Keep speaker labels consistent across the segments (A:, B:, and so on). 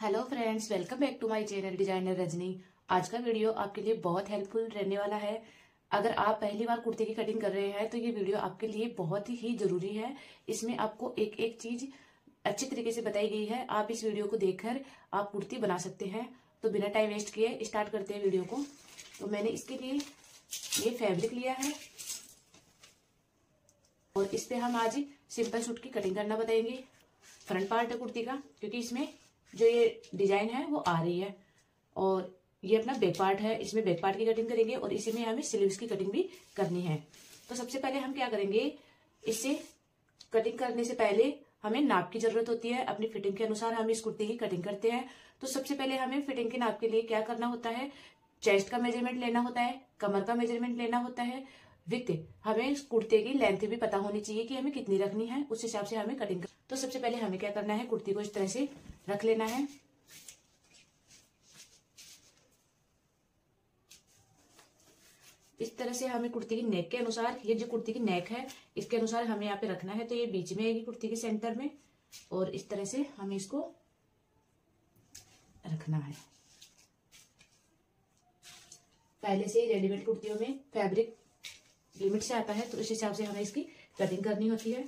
A: Hello friends, welcome back to my channel designer Rajni. आज का video आपके लिए बहुत हेल्पफुल रहने वाला है। अगर आप पहली बार कुर्ते की कटिंग कर रहे हैं तो ये वीडियो आपके लिए बहुत ही जरूरी है। इसमें आपको एक एक चीज अच्छी तरीके से बताई गई है। आप इस वीडियो को देखकर आप कुर्ती बना सकते हैं। तो बिना टाइम वेस्ट किए स्टार्ट करते हैं वीडियो को। तो मैंने इसके लिए ये फैब्रिक लिया है और इस पे हम आज सिंपल सूट की कटिंग करना बताएंगे। फ्रंट पार्ट है कुर्ती का, क्योंकि इसमें जो ये डिजाइन है वो आ रही है। और ये अपना बैक पार्ट है, इसमें बैक पार्ट की कटिंग करेंगे और इसी में हमें स्लीव्स की कटिंग भी करनी है। तो सबसे पहले हम क्या करेंगे, इससे कटिंग करने से पहले हमें नाप की जरूरत होती है। अपनी फिटिंग के अनुसार हम इस कुर्ती की कटिंग करते हैं। तो सबसे पहले हमें फिटिंग के नाप के लिए क्या करना होता है, चेस्ट का मेजरमेंट लेना होता है, कमर का मेजरमेंट लेना होता है, विथ हमें कुर्ते की लेंथ भी पता होनी चाहिए कि हमें कितनी रखनी है, उस हिसाब से हमें कटिंग तो सबसे पहले हमें क्या करना है, कुर्ती को इस तरह से रख लेना है। इस तरह से हमें कुर्ती की नेक के अनुसार, ये जो कुर्ती की नेक है इसके अनुसार हमें यहाँ पे रखना है। तो ये बीच में आएगी कुर्ती के सेंटर में और इस तरह से हमें इसको रखना है। पहले से ही रेडीमेड कुर्तियों में फैब्रिक लिमिट से आता है, तो इस हिसाब से हमें इसकी कटिंग करनी होती है।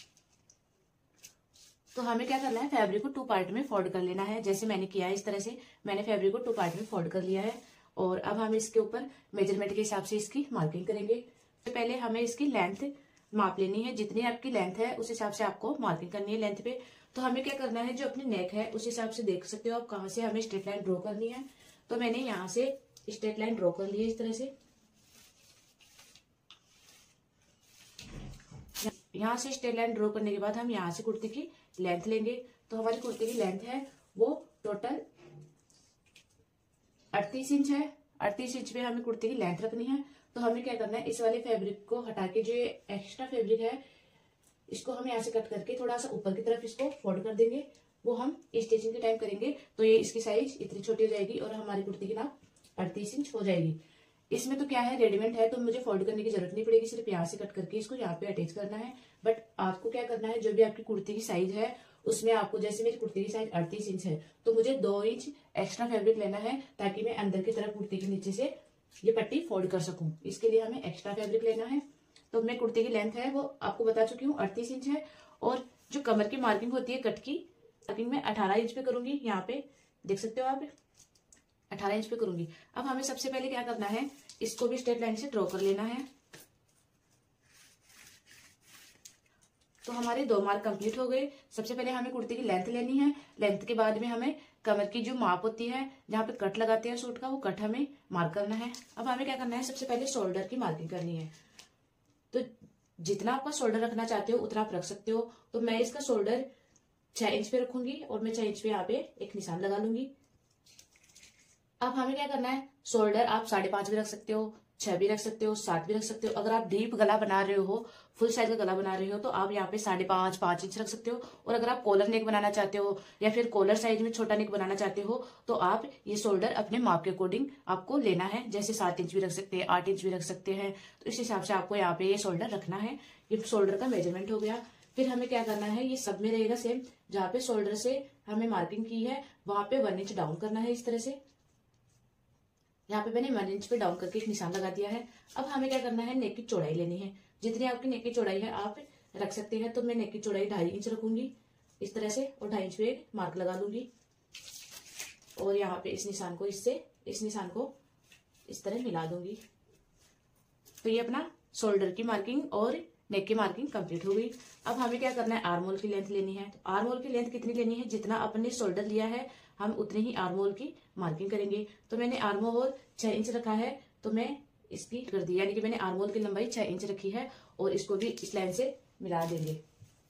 A: तो हमें क्या करना है, फैब्रिक को टू पार्ट में फोल्ड कर लेना है। जैसे मैंने किया है इस तरह से मैंने फैब्रिक को टू पार्ट में फोल्ड कर लिया है। और अब हम इसके ऊपर मेजरमेंट के हिसाब से इसकी मार्किंग करेंगे। तो पहले हमें इसकी लेंथ माप लेनी है। जितनी आपकी लेंथ है उस हिसाब से आपको मार्किंग करनी है लेंथ पे। तो हमें क्या करना है, जो अपनी नेक है उस हिसाब से देख सकते हो आप कहाँ से हमें स्ट्रेट लाइन ड्रॉ करनी है। तो मैंने यहाँ से स्ट्रेट लाइन ड्रॉ कर ली है इस तरह से। यहाँ से स्ट्रेट लाइन ड्रॉ करने के बाद हम यहाँ से कुर्ती की लेंथ लेंगे। तो हमारी कुर्ती की लेंथ है वो टोटल 38 इंच है। 38 इंच पे हमें कुर्ती की लेंथ रखनी है। तो हमें क्या करना है, इस वाले फैब्रिक को हटा के जो एक्स्ट्रा फैब्रिक है इसको हम यहाँ से कट करके थोड़ा सा ऊपर की तरफ इसको फोल्ड कर देंगे। वो हम स्टिचिंग के टाइम करेंगे। तो ये इसकी साइज इतनी छोटी हो जाएगी और हमारी कुर्ती की नाप 38 इंच हो जाएगी। इसमें तो क्या है, रेडीमेड है तो मुझे फोल्ड करने की जरूरत नहीं पड़ेगी, सिर्फ यहाँ से कट करके इसको यहाँ पे अटैच करना है। बट आपको क्या करना है, जो भी आपकी कुर्ती की साइज है उसमें आपको, जैसे मेरी कुर्ती की साइज 38 इंच है तो मुझे 2 इंच एक्स्ट्रा फैब्रिक लेना है, ताकि मैं अंदर की तरफ कुर्ती के नीचे से ये पट्टी फोल्ड कर सकूं। इसके लिए हमें एक्स्ट्रा फैब्रिक लेना है। तो मैं कुर्ती की लेंथ है वो आपको बता चुकी हूँ 38 इंच है। और जो कमर की मार्किंग होती है कट की मार्किंग में 18 इंच पे करूंगी। यहाँ पे देख सकते हो आप 18 इंच पे करूंगी। अब हमें सबसे पहले क्या करना है, इसको भी स्ट्रेट लाइन से ड्रॉ कर लेना है। तो हमारे 2 मार्क कंप्लीट हो गए। सबसे पहले हमें कुर्ती की लेंथ लेनी है। लेंथ के बाद में हमें कमर की जो माप होती है, जहां पे कट लगाते हैं सूट का, वो कट हमें मार्क करना है। अब हमें क्या करना है, सबसे पहले शोल्डर की मार्किंग करनी है। तो जितना आपका शोल्डर रखना चाहते हो उतना आप रख सकते हो। तो मैं इसका शोल्डर 6 इंच पे रखूंगी और मैं 6 इंच पे यहाँ पे एक निशान लगा लूंगी। अब हमें क्या करना है, शोल्डर आप 5.5 भी रख सकते हो, 6 भी रख सकते हो, 7 भी रख सकते हो। अगर आप डीप गला बना रहे हो, फुल साइज का गला बना रहे हो, तो आप यहाँ पे 5.5 5 इंच रख सकते हो। और अगर आप कॉलर नेक बनाना चाहते हो या फिर कॉलर साइज में छोटा नेक बनाना चाहते हो, तो आप ये शोल्डर अपने माप के अकॉर्डिंग आपको लेना है। जैसे 7 इंच भी रख सकते हैं, 8 इंच भी रख सकते हैं। तो इस हिसाब से आपको यहाँ पे ये शोल्डर रखना है। ये शोल्डर का मेजरमेंट हो गया। फिर हमें क्या करना है, ये सब में रहेगा सेम। जहाँ पे शोल्डर से हमें मार्किंग की है वहां पे 1 इंच डाउन करना है इस तरह से। यहाँ पे मैंने 1 इंच पे डाउन करके एक निशान लगा दिया है। अब हमें क्या करना है, नेक की चौड़ाई लेनी है। जितनी आपकी नेक की चौड़ाई है आप रख सकते हैं। तो मैं नेक की चौड़ाई 2.5 इंच रखूंगी इस तरह से और 2.5 इंच पे एक मार्क लगा लूंगी। और यहाँ पे इस निशान को इस निशान को इस तरह मिला दूंगी। तो ये अपना शोल्डर की मार्किंग और नेक की मार्किंग कंप्लीट हो गई। अब हमें क्या करना है, आर्म होल की लेंथ लेनी है। तो आर्म होल की लेंथ कितनी लेनी है, जितना अपने शोल्डर लिया है हम उतनी ही आर्म होल की मार्किंग करेंगे। तो मैंने आर्म होल 6 इंच रखा है, तो मैं इसकी कर दी, यानी कि मैंने आर्म होल की लंबाई 6 इंच रखी है। और इसको भी इस लाइन से मिला देंगे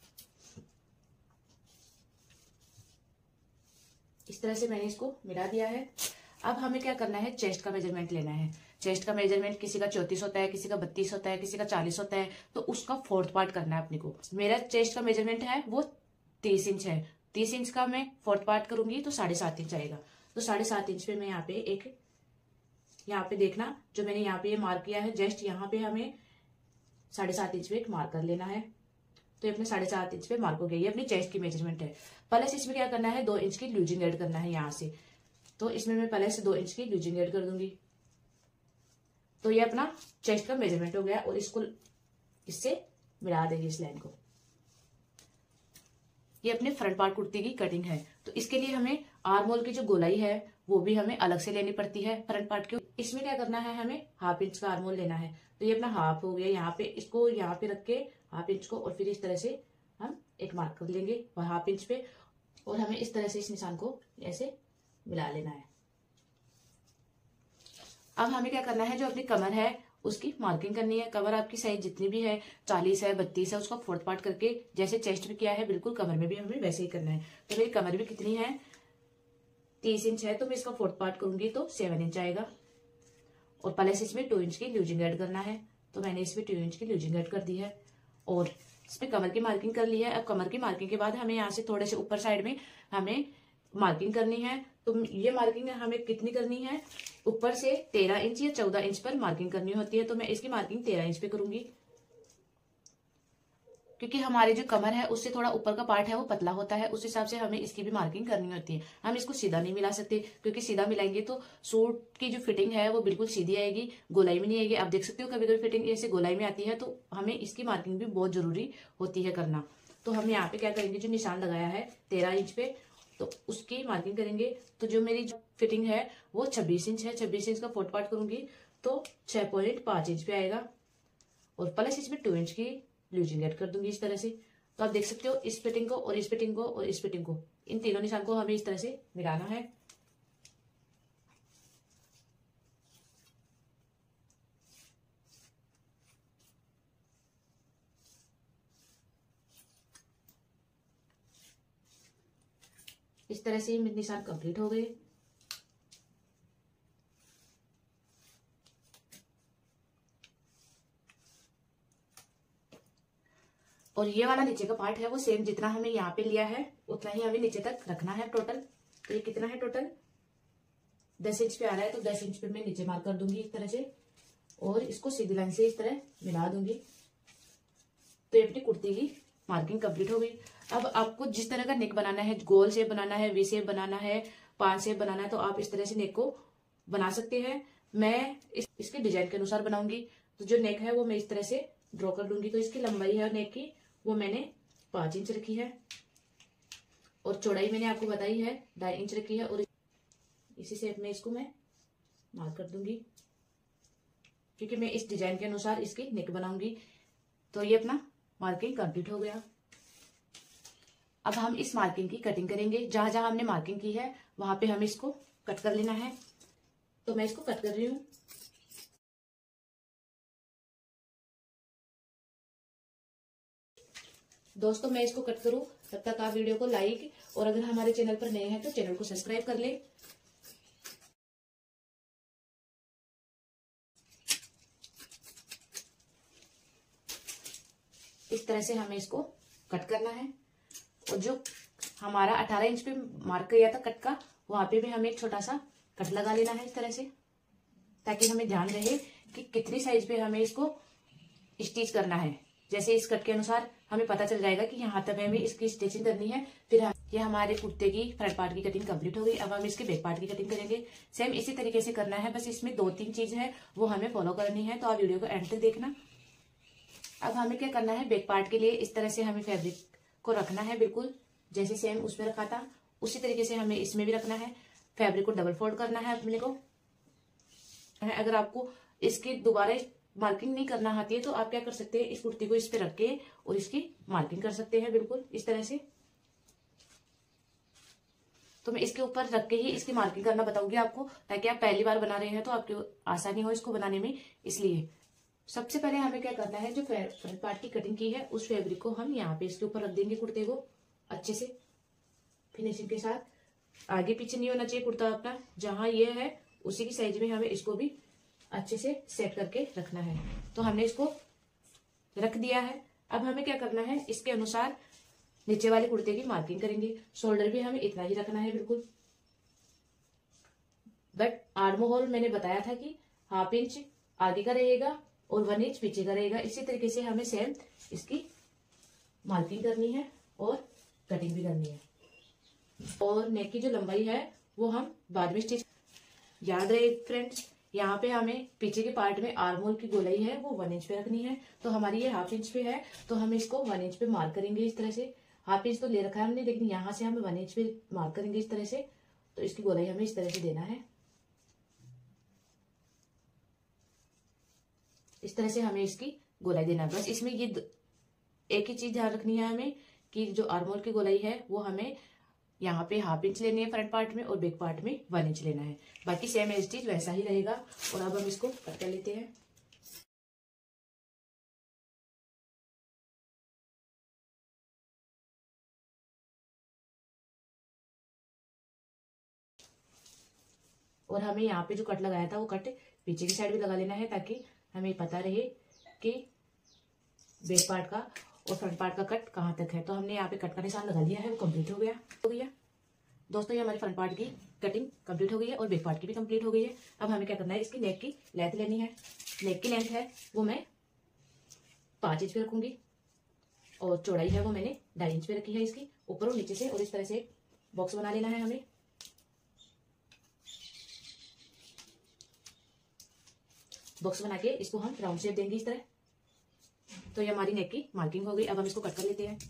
A: इस तरह से। मैंने इसको मिला दिया है। अब हमें क्या करना है, चेस्ट का मेजरमेंट लेना है। चेस्ट का मेजरमेंट किसी का 34 होता है, किसी का 32 होता है, किसी का 40 होता है। तो उसका 4th पार्ट करना है अपने को। मेरा चेस्ट का मेजरमेंट है वो 30 इंच है। 30 इंच का मैं 4th पार्ट करूंगी तो 7.5 इंच आएगा। तो 7.5 इंच पे मैं यहाँ पे यहाँ पे देखना, जो मैंने यहाँ पे ये मार्क किया है जस्ट यहाँ पे हमें 7.5 इंच पे एक मार्क कर लेना है। तो ये अपने 7.5 इंच पे मार्क हो गया। ये अपनी चेस्ट की मेजरमेंट है। प्लस इसमें क्या करना है, 2 इंच की लूजिंग ऐड करना है यहाँ से। तो इसमें मैं पहले से 2 इंच की लूजिंग ऐड कर दूंगी। तो ये अपना चेस्ट का मेजरमेंट हो गया और इसको इससे मिला देंगे इस लाइन को। ये अपने फ्रंट पार्ट कुर्ती की कटिंग है। तो इसके लिए हमें आर्म होल की जो गोलाई है वो भी हमें अलग से लेनी पड़ती है फ्रंट पार्ट के। इसमें क्या करना है, हमें 1/2 इंच का आर्म होल लेना है। तो ये अपना हाफ हो गया यहाँ पे, इसको यहाँ पे रख के 1/2 इंच को और फिर इस तरह से हम एक मार्क कर लेंगे 1/2 इंच पे और हमें इस तरह से इस निशान को ऐसे मिला लेना है। अब हमें क्या करना है, जो अपनी कमर है उसकी मार्किंग करनी है। कमर आपकी साइज जितनी भी है, 40 है, 32 है, उसका 4th पार्ट करके जैसे चेस्ट में किया है बिल्कुल कमर में भी हमें वैसे ही करना है। तो मेरी कमर भी कितनी है, 30 इंच है, तो मैं इसका 4th पार्ट करूंगी तो 7 इंच आएगा। और प्लस इसमें 2 इंच की लूजिंग ऐड करना है। तो मैंने इसमें 2 इंच की लूजिंग ऐड कर दी है और इसमें कमर की मार्किंग कर ली है। अब कमर की मार्किंग के बाद हमें यहाँ से थोड़े से ऊपर साइड में हमें मार्किंग करनी है। तो ये मार्किंग हमें कितनी करनी है, ऊपर से 13 इंच या 14 इंच पर मार्किंग करनी होती है। तो मैं इसकी मार्किंग 13 इंच पे करूंगी, क्योंकि हमारी जो कमर है उससे थोड़ा ऊपर का पार्ट है वो पतला होता है, उस हिसाब से हमें इसकी भी मार्किंग करनी होती है। हम इसको सीधा नहीं मिला सकते, क्योंकि सीधा मिलाएंगे तो सूट की जो फिटिंग है वो बिल्कुल सीधी आएगी, गोलाई में नहीं आएगी। आप देख सकते हो कभी कभी फिटिंग ऐसे गोलाई में आती है, तो हमें इसकी मार्किंग भी बहुत जरूरी होती है करना। तो हम यहाँ पे क्या करेंगे, जो निशान लगाया है 13 इंच पे, तो उसकी मार्किंग करेंगे। तो जो मेरी फिटिंग है वो 26 इंच है, 26 इंच का 4th पार्ट करूंगी तो 6.5 इंच पे आएगा और प्लस इसमें 2 इंच की लूजिंग ऐड कर दूंगी इस तरह से। तो आप देख सकते हो इस फिटिंग को और इस फिटिंग को और इस फिटिंग को, इन तीनों निशान को हमें इस तरह से मिलाना है। इस तरह से मेरे निशान कंप्लीट हो गए। और ये वाला नीचे का पार्ट है वो सेम जितना हमें यहाँ पे लिया है उतना ही हमें नीचे तक रखना है टोटल। तो ये कितना है टोटल, 10 इंच पे आ रहा है, तो 10 इंच पे मैं नीचे मार्क कर दूंगी इस तरह से और इसको सीधी लाइन से इस तरह मिला दूंगी। तो ये अपनी कुर्ती की मार्किंग कंप्लीट हो गई। अब आपको जिस तरह का नेक बनाना है, गोल शेप बनाना है, वी शेप बनाना है, पान शेप बनाना है, तो आप इस तरह से नेक को बना सकते हैं। मैं इसके डिजाइन के अनुसार बनाऊंगी। तो जो नेक है वो मैं इस तरह से ड्रॉ कर लूंगी। तो इसकी लंबाई है नेक की वो मैंने 5 इंच रखी है और चौड़ाई मैंने आपको बताई है 2.5 इंच रखी है और इसी शेप में इसको मैं मार्क कर दूंगी, क्योंकि मैं इस डिजाइन के अनुसार इसकी नेक बनाऊंगी। तो ये अपना मार्किंग कंप्लीट हो गया। अब हम इस मार्किंग की कटिंग करेंगे। जहां जहां हमने मार्किंग की है वहां पे हमें इसको कट कर लेना है। तो मैं इसको कट कर रही हूँ। दोस्तों मैं इसको कट करूं तब तक आप वीडियो को लाइक और अगर हमारे चैनल पर नए हैं तो चैनल को सब्सक्राइब कर ले। इस तरह से हमें इसको कट करना है और जो हमारा 18 इंच पे मार्क किया था कट का, वहां पे भी हमें एक छोटा सा कट लगा लेना है इस तरह से, ताकि हमें ध्यान रहे कि कितनी साइज पे हमें इसको स्टिच करना है। जैसे इस कट के अनुसार हमें पता चल जाएगा कि यहाँ तक हमें इसकी स्टिचिंग करनी है। फिर ये हमारे कुर्ते की फ्रंट पार्ट की कटिंग कंप्लीट हो गई। अब हम इसके बैक पार्ट की कटिंग करेंगे। सेम इसी तरीके से करना है, बस इसमें 2-3 चीज है वो हमें फॉलो करनी है। तो आप वीडियो को एंड तक देखना। अब हमें क्या करना है, बैक पार्ट के लिए इस तरह से हमें फैब्रिक को रखना है, बिल्कुल जैसे सेम उसमें रखा था उसी तरीके से हमें इसमें भी रखना है। फैब्रिक को डबल फोल्ड करना है अपने को। अगर आपको इसकी दोबारा मार्किंग नहीं करना आती है तो आप क्या कर सकते हैं, इस कुर्ती को इस पे रख के और इसकी मार्किंग कर सकते हैं बिल्कुल इस तरह से। तो मैं इसके ऊपर रख के ही इसकी मार्किंग करना बताऊंगी आपको, ताकि आप पहली बार बना रहे हैं तो आपको आसानी हो इसको बनाने में। इसलिए सबसे पहले हमें क्या करना है, जो फ्रंट पार्ट की कटिंग की है उस फैब्रिक को हम यहाँ पे इसके ऊपर रख देंगे कुर्ते को अच्छे से फिनिशिंग के साथ। आगे पीछे नहीं होना चाहिए कुर्ता अपना, जहां ये है उसी की साइज में हमें इसको भी अच्छे से सेट करके रखना है। तो हमने इसको रख दिया है। अब हमें क्या करना है, इसके अनुसार नीचे वाले कुर्ते की मार्किंग करेंगे। शोल्डर भी हमें इतना ही रखना है बिल्कुल, बट आर्म होल मैंने बताया था कि 1/2 इंच आगे का रहेगा और 1 इंच पीछे का रहेगा। इसी तरीके से हमें सेम इसकी मार्किंग करनी है और कटिंग भी करनी है। और नेक की जो लंबाई है वो हम बाद में स्टिच। याद रहे फ्रेंड्स, यहाँ पे हमें पीछे के पार्ट में आर्म होल की गोलाई है वो 1 इंच पे रखनी है। तो हमारी ये 1/2 इंच पे है, तो हम इसको 1 इंच पे मार्क करेंगे इस तरह से। 1/2 इंच तो ले रखा है हमने, लेकिन यहाँ से हमें 1 इंच पे मार्क करेंगे इस तरह से। तो इसकी गोलाई हमें इस तरह से देना है। इस तरह से हमें इसकी गोलाई देना है। बस इसमें ये एक ही चीज ध्यान रखनी है हमें कि जो आर्म होल की गोलाई है वो हमें यहाँ पे 1/2 इंच लेनी है फ्रंट पार्ट में, और बैक पार्ट में 1 इंच लेना है। बाकी सेम एज इट इज वैसा ही रहेगा। और अब हम इसको कट कर लेते हैं। और हमें यहाँ पे जो कट लगाया था वो कट पीछे की साइड भी लगा लेना है, ताकि हमें पता रहे कि बैक पार्ट का और फ्रंट पार्ट का कट कहाँ तक है। तो हमने यहाँ पे कट का निशान लगा लिया है, वो कंप्लीट हो गया दोस्तों। ये हमारे फ्रंट पार्ट की कटिंग कंप्लीट हो गई है और बैक पार्ट की भी कंप्लीट हो गई है। अब हमें क्या करना है, इसकी नेक की लेंथ लेनी है। नेक की लेंथ है वो मैं 5 इंच पे रखूंगी, और चौड़ाई है वो मैंने 2.5 इंच पे रखी है इसकी, ऊपर और नीचे से। और इस तरह से बॉक्स बना लेना है हमें। बॉक्स बना के इसको हम राउंड शेप देंगे इस तरह। तो ये हमारी नेक की मार्किंग हो गई। अब हम इसको कट कर लेते हैं।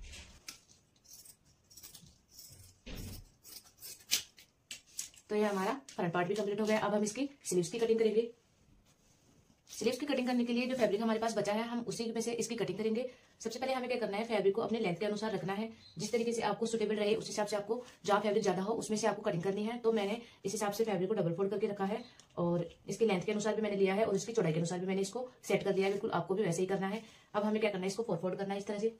A: तो ये हमारा फ्रंट पार्ट भी कंप्लीट हो गया। अब हम इसकी स्लीव्स की कटिंग करेंगे। स्लीव्स की कटिंग करने के लिए जो फैब्रिक हमारे पास बचा है, हम उसी में से इसकी कटिंग करेंगे। सबसे पहले हमें क्या करना है, फैब्रिक को अपने लेंथ के अनुसार रखना है। जिस तरीके से आपको सुटेबल रहे उस हिसाब से आपको, जहाँ फैब्रिक ज्यादा हो उसमें से आपको कटिंग करनी है। तो मैंने इस हिसाब से फैब्रिक को डबल फोल्ड करके रखा है, और इसकी लेंथ के अनुसार भी मैंने लिया है, और इसकी चौड़ाई के अनुसार भी मैंने इसको सेट कर दिया है। बिल्कुल आपको भी वैसे ही करना है। अब हमें क्या करना है, इसको 4 फोल्ड करना है इस तरह से।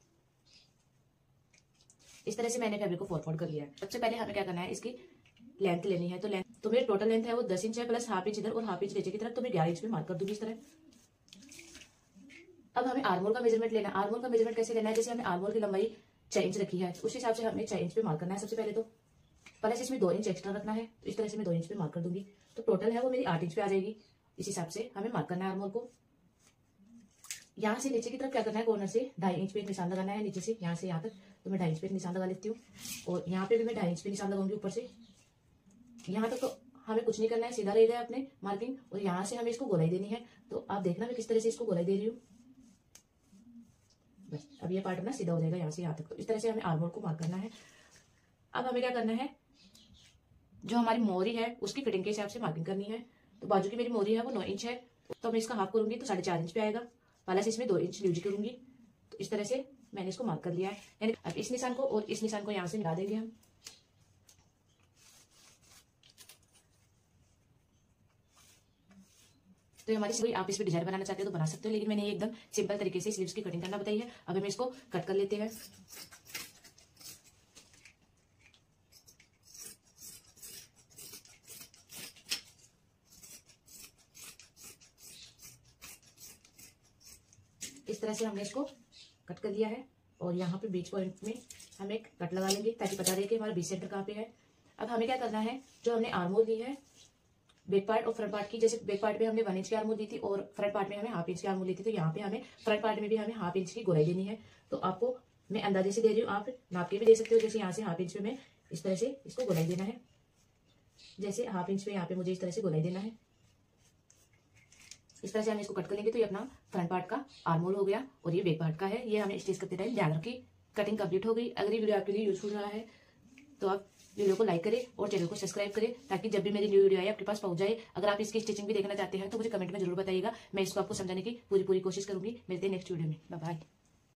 A: इस तरह से मैंने फैब्रिक को 4 फोल्ड कर लिया है। सबसे पहले हमें क्या करना है, इसकी लेंथ लेनी है। तो लेंथ तो मेरी टोटल लेंथ है वो 10 इंच है, प्लस 1/2 इंच इधर और 1/2 इंच नीचे की तरफ। तो मैं 11 इंच पे मार्क कर दूंगी इस तरह। अब हमें आर्म होल का मेजरमेंट लेना है। आर्म होल का मेजरमेंट कैसे लेना है, जैसे हमने आर्म होल की लंबाई 6 इंच रखी है, उस हिसाब से हमें 6 इंच पे मार्क करना है सबसे पहले। तो प्लस इसमें 2 इंच एक्स्ट्रा रखना है, तो इस तरह से मैं 2 इंच पे मार्क कर दूंगी। तो टोटल है वो मेरी 8 इंच पे आ जाएगी। इस हिसाब से हमें मार्क करना है आर्म होल को। यहाँ से नीचे की तरफ क्या करना है, कॉर्नर से 2.5 इंच पे एक निशान लगाना है, नीचे से यहाँ से यहाँ तक। तो मैं 2.5 इंच पे एक निशान लगा लेती हूँ, और यहाँ पे भी मैं 2.5 इंच पे निशान लगाऊंगी ऊपर से। यहाँ तक तो हमें कुछ नहीं करना है, सीधा रहेगा अपने मार्किंग। और यहाँ से हमें इसको गोलाई देनी है। तो आप देखना मैं किस तरह से इसको गोलाई दे रही हूँ। बस अब ये पार्ट ना सीधा हो जाएगा यहाँ से यहाँ तक। तो इस तरह से हमें आर्म होल को मार्क करना है। अब हमें क्या करना है, जो हमारी मोहरी है उसकी कटिंग के हिसाब से मार्किंग करनी है। तो बाजू की मेरी मोहरी है वो 9 इंच है, तो मैं इसका हाफ करूंगी तो 4.5 इंच पे आएगा। प्लस इसमें 2 इंच यूज करूंगी। तो इस तरह से मैंने इसको मार्क कर लिया है। यानी अब इस निशान को और इस निशान को यहाँ से मिला देंगे हम। तो हमारी स्लीव, आप इस पे डिजाइन बनाना चाहते हो तो बना सकते हो, लेकिन मैंने एकदम सिंपल तरीके से स्लीव्स की कटिंग करना बताई है। अब हम इसको कट कर लेते हैं। इस तरह से हमने इसको कट कर दिया है, और यहाँ पे बीच पॉइंट में हम एक कट लगा लेंगे, ताकि पता रहे कि हमारा बीच सेंटर कहाँ पे है। अब हमें क्या करना है, जो हमने आर्म होल दी है बैक पार्ट और फ्रंट पार्ट की, जैसे बैक पार्ट में हमने 1 इंच की आर्म होल दी थी और फ्रंट पार्ट में हमें 1/2 इंच की आर्म होल दी थी। तो यहाँ पे हमें फ्रंट पार्ट में भी हमें 1/2 इंच की गोलाई देनी है। तो आपको मैं अंदाजे से दे रही हूँ, आप नाप के भी दे सकते हो। जैसे यहाँ से 1/2 इंच पे मैं इस तरह से इसको गोलाई देना है। जैसे 1/2 इंच पे यहाँ पे मुझे इस तरह से गोलाई देना है। इस तरह से हम इसको कट कर लेंगे। तो ये अपना फ्रंट पार्ट का आर्म होल हो गया, और ये बैक पार्ट का है। ये हमें स्टिच करते टाइम ध्यान रखी। कटिंग कंप्लीट हो गई। अगर ये वीडियो आपके लिए यूजफुल रहा है तो आप वीडियो को लाइक करें और चैनल को सब्सक्राइब करें, ताकि जब भी मेरी न्यू वीडियो आए आपके पास पहुंच जाए। अगर आप इसकी स्टिचिंग भी देखना चाहते हैं तो मुझे कमेंट में जरूर बताइएगा। मैं इसको आपको समझाने की पूरी कोशिश करूंगी। मिलते हैं नेक्स्ट वीडियो में। Bye bye.